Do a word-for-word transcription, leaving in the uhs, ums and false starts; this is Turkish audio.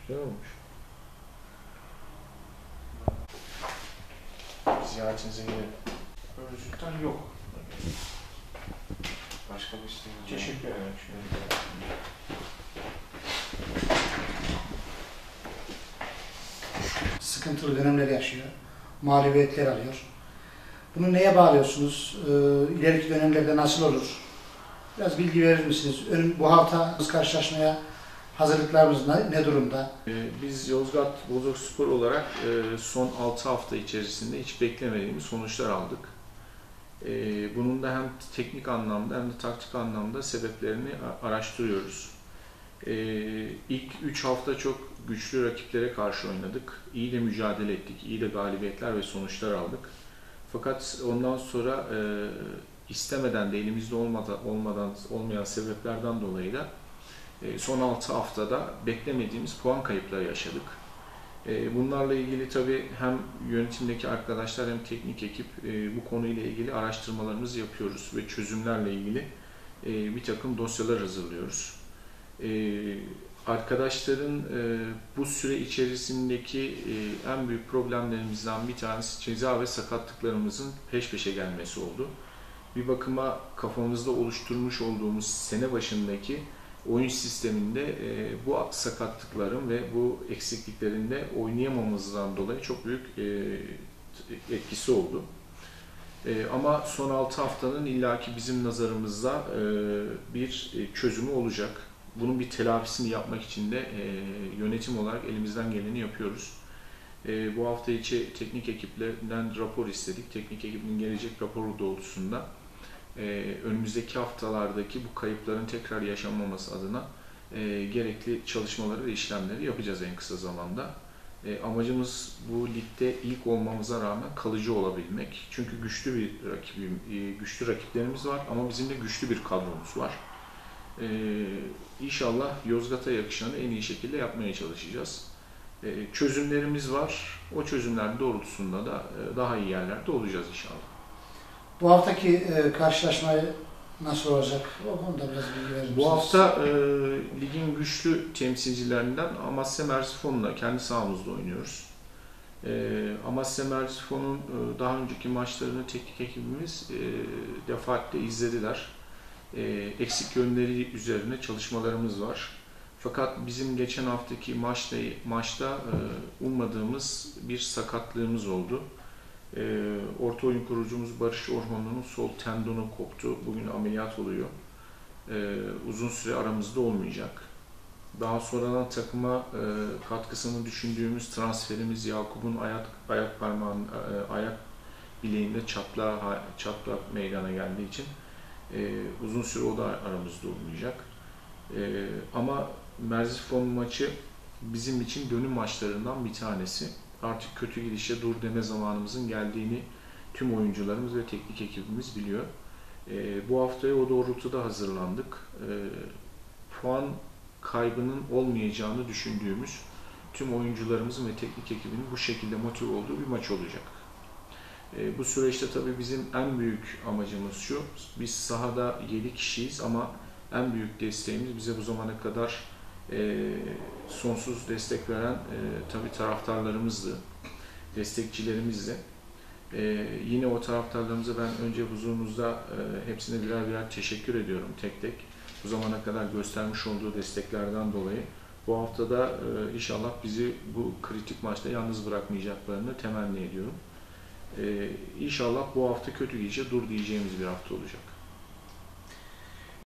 Güzel olmuş. Ziyaretinize gelelim. Ölçütten yok. Başka bir isteğiniz var mı? Teşekkür ederim. Şöyle. Sıkıntılı dönemler yaşıyor. Mağlubiyetler alıyor. Bunu neye bağlıyorsunuz? Ee, ileriki dönemlerde nasıl olur? Biraz bilgi verir misiniz? Ön, bu hafta karşılaşmaya hazırlıklarımız ne, ne durumda? Ee, Biz Yozgat Bozokspor olarak e, son altı hafta içerisinde hiç beklemediğimiz sonuçlar aldık. Ee, Bunun da hem teknik anlamda hem de taktik anlamda sebeplerini a- araştırıyoruz. Ee, İlk üç hafta çok güçlü rakiplere karşı oynadık. İyi de mücadele ettik, iyi de galibiyetler ve sonuçlar aldık. Fakat ondan sonra e, istemeden de elimizde olmadan, olmadan olmayan sebeplerden dolayı da e, son altı haftada beklemediğimiz puan kayıpları yaşadık. E, Bunlarla ilgili tabii hem yönetimdeki arkadaşlar hem teknik ekip e, bu konuyla ilgili araştırmalarımızı yapıyoruz ve çözümlerle ilgili e, bir takım dosyalar hazırlıyoruz. E, Arkadaşların e, bu süre içerisindeki e, en büyük problemlerimizden bir tanesi ceza ve sakatlıklarımızın peş peşe gelmesi oldu. Bir bakıma kafamızda oluşturmuş olduğumuz sene başındaki oyun sisteminde e, bu sakatlıkların ve bu eksikliklerin de oynayamamızdan dolayı çok büyük e, etkisi oldu. E, ama son altı haftanın illaki bizim nazarımızda e, bir çözümü olacak. Bunun bir telafisini yapmak için de e, yönetim olarak elimizden geleni yapıyoruz. E, bu hafta içi teknik ekiplerden rapor istedik. Teknik ekibin gelecek raporu doğrultusunda e, önümüzdeki haftalardaki bu kayıpların tekrar yaşanmaması adına e, gerekli çalışmaları ve işlemleri yapacağız en kısa zamanda. E, amacımız bu ligde ilk olmamıza rağmen kalıcı olabilmek. Çünkü güçlü bir rakibim, e, güçlü rakiplerimiz var ama bizim de güçlü bir kadromuz var. Ee, İnşallah Yozgat'a yakışanı en iyi şekilde yapmaya çalışacağız. Ee, çözümlerimiz var. O çözümler doğrultusunda da e, daha iyi yerlerde olacağız inşallah. Bu haftaki e, karşılaşmayı nasıl olacak? O konuda biraz bilgi verir misiniz? Bu hafta e, ligin güçlü temsilcilerinden Amasya Merzifon'la kendi sahamızda oynuyoruz. E, Amasya Merzifon'un e, daha önceki maçlarını teknik ekibimiz e, defaatle izlediler. E, eksik yönleri üzerine çalışmalarımız var. Fakat bizim geçen haftaki maçta, maçta e, ummadığımız bir sakatlığımız oldu. E, orta oyun kurucumuz Barış Orhanlı'nın sol tendonu koptu. Bugün ameliyat oluyor. E, uzun süre aramızda olmayacak. Daha sonradan takıma e, katkısını düşündüğümüz transferimiz Yakup'un ayak ayak parmağın e, ayak bileğinde çatlak çatlak meydana geldiği için Ee, uzun süre o da aramızda olmayacak. Ee, ama Merzifon maçı bizim için dönüm maçlarından bir tanesi. Artık kötü gidişe dur deme zamanımızın geldiğini tüm oyuncularımız ve teknik ekibimiz biliyor. Ee, bu haftaya o doğrultuda hazırlandık. Ee, puan kaybının olmayacağını düşündüğümüz tüm oyuncularımızın ve teknik ekibinin bu şekilde motive olduğu bir maç olacak. E, bu süreçte tabii bizim en büyük amacımız şu, biz sahada yedi kişiyiz ama en büyük desteğimiz bize bu zamana kadar e, sonsuz destek veren e, tabii taraftarlarımızdı, destekçilerimizdi. E, yine o taraftarlarımıza ben önce huzurunuzda e, hepsine birer birer teşekkür ediyorum tek tek. Bu zamana kadar göstermiş olduğu desteklerden dolayı. Bu haftada e, inşallah bizi bu kritik maçta yalnız bırakmayacaklarını temenni ediyorum. Ee, inşallah bu hafta kötü gidecek, dur diyeceğimiz bir hafta olacak.